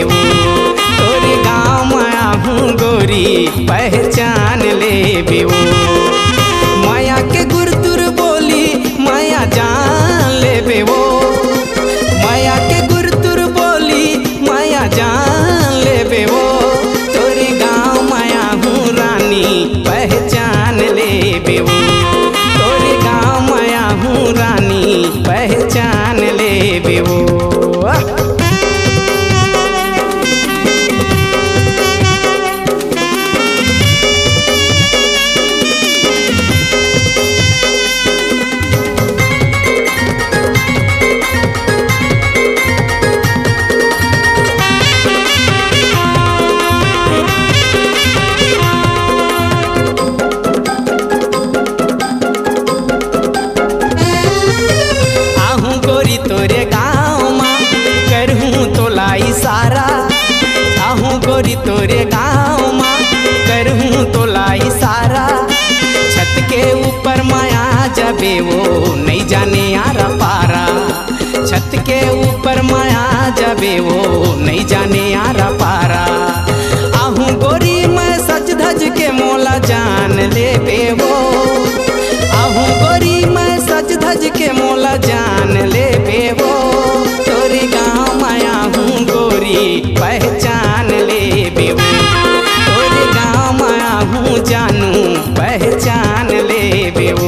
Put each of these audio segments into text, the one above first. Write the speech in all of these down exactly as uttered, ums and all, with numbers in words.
बेवो तोरे गाँव माया हूँ गोरी पहचान ले बेवो। माया के गुरतुर बोली माया जान ले बेवो माया के गुरतुर बोली माया जान ले बेवो तोरे गाँव माया हूँ रानी पहचान ले बेवो तोरे गाँव माया हूँ रानी पहचान ले बेवो। तोरे गाँव माँ करहूँ तोला इशारा आहूँ गोरी तोरे गाँव माँ करहूँ तोला इशारा छत के ऊपर माया जबे वो नहीं जाने यारा पारा छत के ऊपर माया जबे वो नहीं जाने यारा पारा आहूँ गोरी मैं सज धज के मोला जान ले बेवो आहूँ गोरी मैं सज धज के मोला जान ले बेवो तोरे गाँव माया हूँ गोरी पहचान ले बेवो तोरे गाँव माया हूँ जानू पहचान ले बेवो।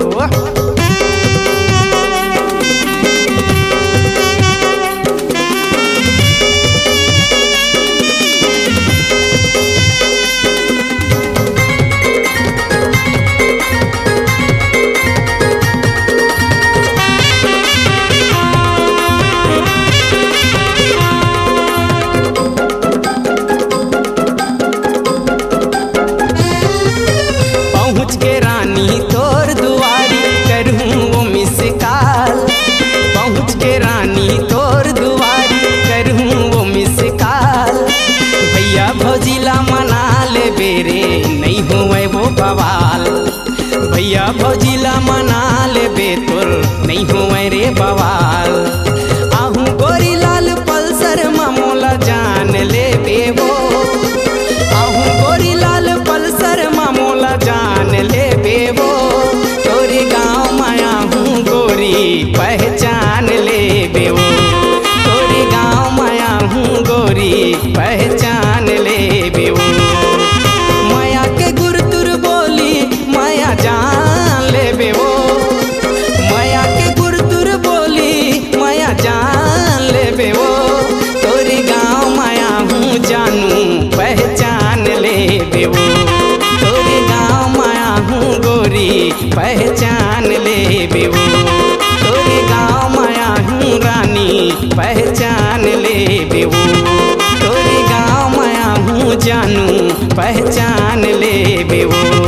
पहुँच के रानी तोर दुआरी करहूँ वो मिसकाल पहुँच के रानी तोर दुआरी करहूँ वो मिसकाल भैया भौजिला मना ले बेरे नहीं हुए वो बवाल भैया भौजिला मना ले बे तोर नहीं हुए रे बवाल आहूँ गोरी लाल पल्सर मामोला जान ले बेवो आहूँ गोरी लाल पल्सर मामोला जान ले बेवो तोरे गाँव माया हूँ गोरी पहचान ले बेवो तोरे गाँव माया हूँ गोरी पहचान ले बेवो माया के गुरतुर बोली माया जान ले बेवो माया के गुरतुर बोली माया जान ले बेवो तोरे गाँव माया हूँ जानू पहचान ले बेवो तोरे गाँव माया हूँ गोरी पहचान ले बेवो तोरे गाँव माया हूँ रानी पहचान ले बेवो तोरे गाँव माया हूँ जानू पहचान ले बेवो।